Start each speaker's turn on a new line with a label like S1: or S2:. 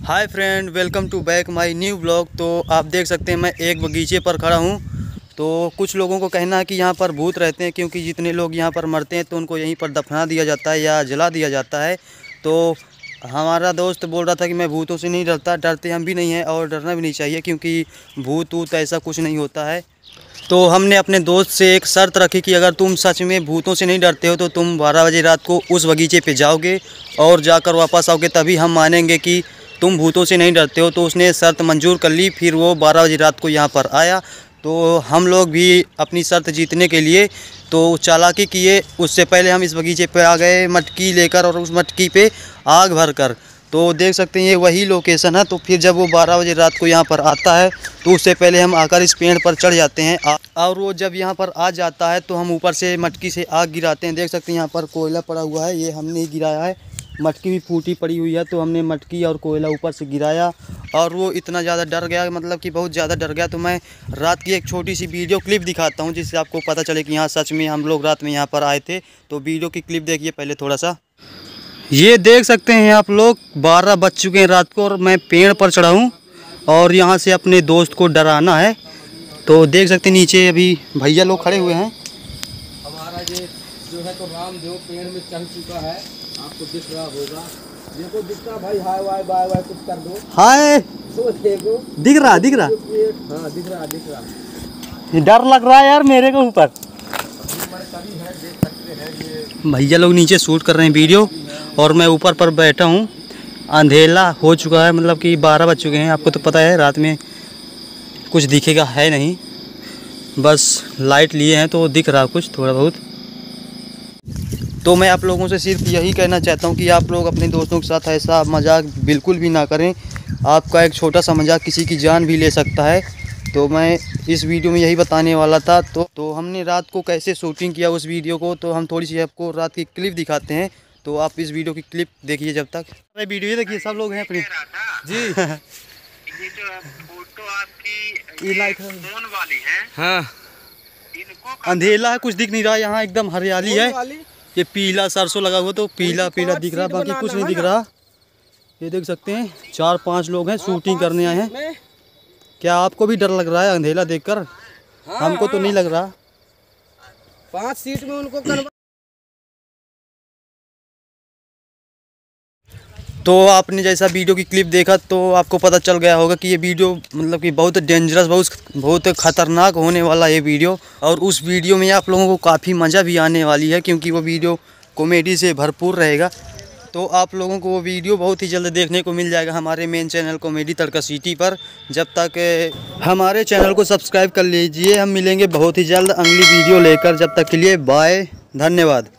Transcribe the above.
S1: Hi friend, welcome to back my new blog. तो आप देख सकते हैं मैं एक बगीचे पर खड़ा हूँ। तो कुछ लोगों को कहना है कि यहाँ पर भूत रहते हैं, क्योंकि जितने लोग यहाँ पर मरते हैं तो उनको यहीं पर दफना दिया जाता है या जला दिया जाता है। तो हमारा दोस्त बोल रहा था कि मैं भूतों से नहीं डरता, डरते हम भी नहीं हैं और डरना भी नहीं चाहिए, क्योंकि भूत वूत ऐसा कुछ नहीं होता है। तो हमने अपने दोस्त से एक शर्त रखी कि अगर तुम सच में भूतों से नहीं डरते हो तो तुम 12 बजे रात को उस बगीचे पे जाओगे और जाकर वापस आओगे, तभी हम मानेंगे कि तुम भूतों से नहीं डरते हो। तो उसने शर्त मंजूर कर ली। फिर वो 12 बजे रात को यहाँ पर आया। तो हम लोग भी अपनी शर्त जीतने के लिए तो चालाकी किए। उससे पहले हम इस बगीचे पे आ गए मटकी लेकर, और उस मटकी पे आग भर कर। तो देख सकते हैं ये वही लोकेशन है। तो फिर जब वो 12 बजे रात को यहाँ पर आता है तो उससे पहले हम आकर इस पेड़ पर चढ़ जाते हैं, और वो जब यहाँ पर आ जाता है तो हम ऊपर से मटकी से आग गिराते हैं। देख सकते हैं यहाँ पर कोयला पड़ा हुआ है, ये हमने ही गिराया है। मटकी भी फूटी पड़ी हुई है, तो हमने मटकी और कोयला ऊपर से गिराया, और वो इतना ज़्यादा डर गया, मतलब कि बहुत ज़्यादा डर गया। तो मैं रात की एक छोटी सी वीडियो क्लिप दिखाता हूँ, जिससे आपको पता चले कि यहाँ सच में हम लोग रात में यहाँ पर आए थे। तो वीडियो की क्लिप देखिए पहले थोड़ा सा। ये देख सकते हैं आप लोग, 12 बज चुके हैं रात को और मैं पेड़ पर चढ़ा हूँ और यहाँ से अपने दोस्त को डराना है। तो देख सकते हैं नीचे अभी भैया लोग खड़े हुए हैं।
S2: हमारा ये जो है तो रामदेव पेड़ में चढ़ चुका है, आपको दिख रहा होगा। देखो दिखता भाई, हाय वाय बाय वाय कुछ कर दो।
S1: हाय,
S2: तो देखो
S1: दिख रहा
S2: हाँ दिख रहा।
S1: डर लग रहा है यार मेरे को ऊपर। भैया लोग नीचे शूट कर रहे हैं वीडियो और मैं ऊपर पर बैठा हूँ। अंधेला हो चुका है, मतलब कि 12 बज चुके हैं। आपको तो पता है रात में कुछ दिखेगा है नहीं, बस लाइट लिए हैं तो दिख रहा कुछ थोड़ा बहुत। तो मैं आप लोगों से सिर्फ यही कहना चाहता हूँ कि आप लोग अपने दोस्तों के साथ ऐसा मजाक बिल्कुल भी ना करें। आपका एक छोटा सा मजाक किसी की जान भी ले सकता है। तो मैं इस वीडियो में यही बताने वाला था। तो हमने रात को कैसे शूटिंग किया उस वीडियो को, तो हम थोड़ी सी आपको रात की क्लिप दिखाते हैं। तो आप इस वीडियो की क्लिप देखिए जब तक। अरे वीडियो देखिए, सब लोग हैं अपनी जी।
S3: ये जो फोटो आपकी
S1: ये लाइट
S3: फोन वाली है,
S2: हाँ
S3: इनको
S1: अंधेला है, कुछ दिख नहीं रहा। यहाँ एकदम हरियाली है। ये पीला सरसों लगा हुआ तो पीला पीला दिख रहा, बाकी कुछ नहीं दिख रहा। ये देख सकते हैं 4-5 लोग हैं, शूटिंग करने आए हैं। क्या आपको भी डर लग रहा है अंधेला देखकर? हमको तो नहीं लग रहा।
S2: 5 सीट में उनको करवा।
S1: तो आपने जैसा वीडियो की क्लिप देखा तो आपको पता चल गया होगा कि ये वीडियो मतलब कि बहुत डेंजरस, बहुत ख़तरनाक होने वाला ये वीडियो। और उस वीडियो में आप लोगों को काफ़ी मज़ा भी आने वाली है, क्योंकि वो वीडियो कॉमेडी से भरपूर रहेगा। तो आप लोगों को वो वीडियो बहुत ही जल्द देखने को मिल जाएगा हमारे main channel comedy Tadka city पर। जब तक हमारे चैनल को सब्सक्राइब कर लीजिए। हम मिलेंगे बहुत ही जल्द अगली वीडियो लेकर। जब तक के लिए बाय, धन्यवाद।